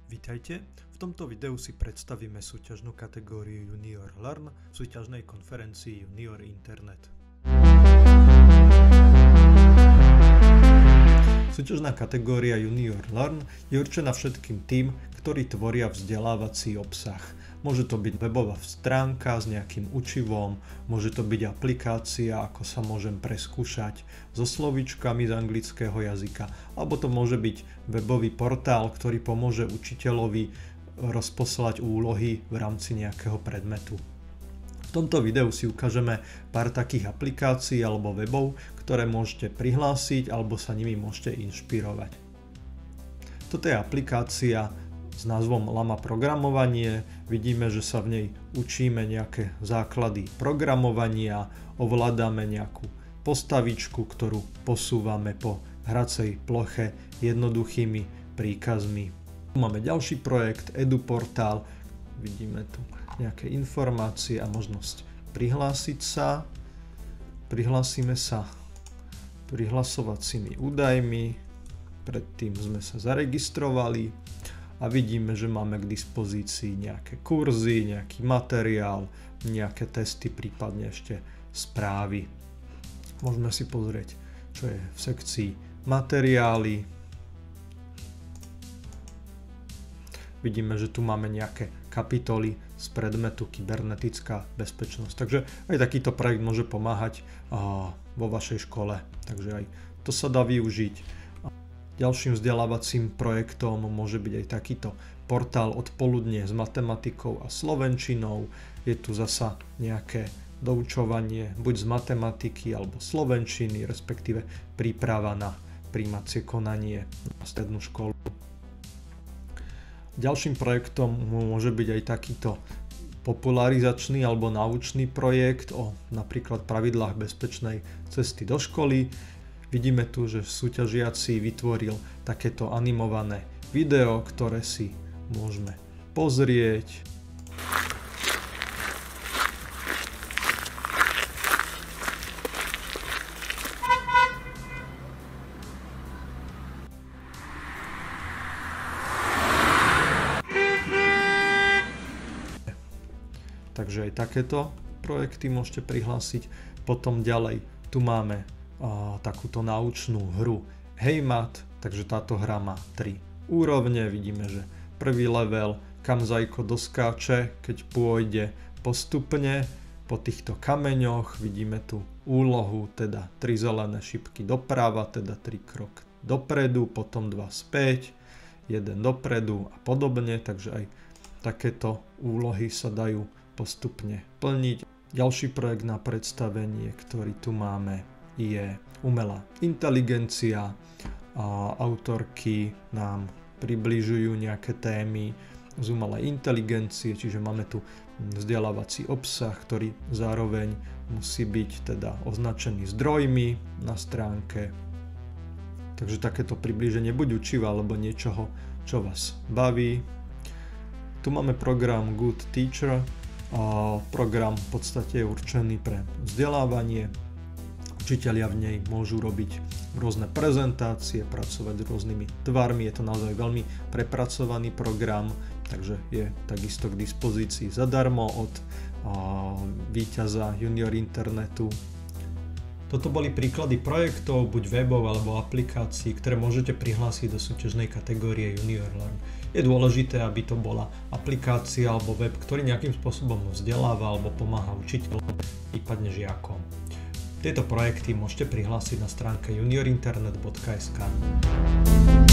Vitajte, v tomto videu si predstavíme súťažnú kategóriu Junior Learn v súťažnej konferencii Junior Internet. Súťažná kategória Junior Learn je určená všetkým tým, ktorí tvoria vzdelávací obsah. Môže to byť webová stránka s nejakým učivom, môže to byť aplikácia, ako sa môžem preskúšať so slovíčkami z anglického jazyka, alebo to môže byť webový portál, ktorý pomôže učiteľovi rozposlať úlohy v rámci nejakého predmetu. V tomto videu si ukážeme pár takých aplikácií alebo webov, ktoré môžete prihlásiť alebo sa nimi môžete inšpirovať. Toto je aplikácia s názvom Lama programovanie. Vidíme, že sa v nej učíme nejaké základy programovania, ovládame nejakú postavičku, ktorú posúvame po hracej ploche jednoduchými príkazmi. Tu máme ďalší projekt EduPortál. Vidíme tu nejaké informácie a možnosť prihlásiť sa. Prihlásime sa prihlasovacími údajmi. Predtým sme sa zaregistrovali. A vidíme, že máme k dispozícii nejaké kurzy, nejaký materiál, nejaké testy, prípadne ešte správy. Môžeme si pozrieť, čo je v sekcii materiály. Vidíme, že tu máme nejaké kapitoly z predmetu kybernetická bezpečnosť. Takže aj takýto projekt môže pomáhať vo vašej škole. Takže aj to sa dá využiť. Ďalším vzdelávacím projektom môže byť aj takýto portál Odpoludne s matematikou a slovenčinou. Je tu zasa nejaké doučovanie buď z matematiky alebo slovenčiny, respektíve príprava na prijímacie konanie na strednú školu. Ďalším projektom môže byť aj takýto popularizačný alebo naučný projekt o napríklad pravidlách bezpečnej cesty do školy. Vidíme tu, že súťažiaci vytvoril takéto animované video, ktoré si môžeme pozrieť. Takže aj takéto projekty môžete prihlásiť. Potom ďalej tu máme takúto naučnú hru Hejmat, takže táto hra má 3 úrovne. Vidíme, že prvý level, kam zajko doskáče, keď pôjde postupne po týchto kameňoch. Vidíme tu úlohu, teda 3 zelené šipky doprava, teda 3 krok dopredu, potom 2 späť, 1 dopredu a podobne, takže aj takéto úlohy sa dajú postupne plniť. Ďalší projekt na predstavenie, ktorý tu máme, je umelá inteligencia. Autorky nám približujú nejaké témy z umelej inteligencie, čiže máme tu vzdelávací obsah, ktorý zároveň musí byť teda označený zdrojmi na stránke. Takže takéto priblíženie buď učiva alebo niečoho, čo vás baví. Tu máme program Good Teacher. Program v podstate je určený pre vzdelávanie. Učitelia v nej môžu robiť rôzne prezentácie, pracovať s rôznymi tvarmi. Je to naozaj veľmi prepracovaný program, takže je takisto k dispozícii zadarmo od víťaza Junior Internetu. Toto boli príklady projektov, buď webov alebo aplikácií, ktoré môžete prihlásiť do súťažnej kategórie Junior Learn. Je dôležité, aby to bola aplikácia alebo web, ktorý nejakým spôsobom vzdeláva alebo pomáha učiteľom, prípadne žiakom. Tieto projekty môžete prihlásiť na stránke juniorinternet.sk.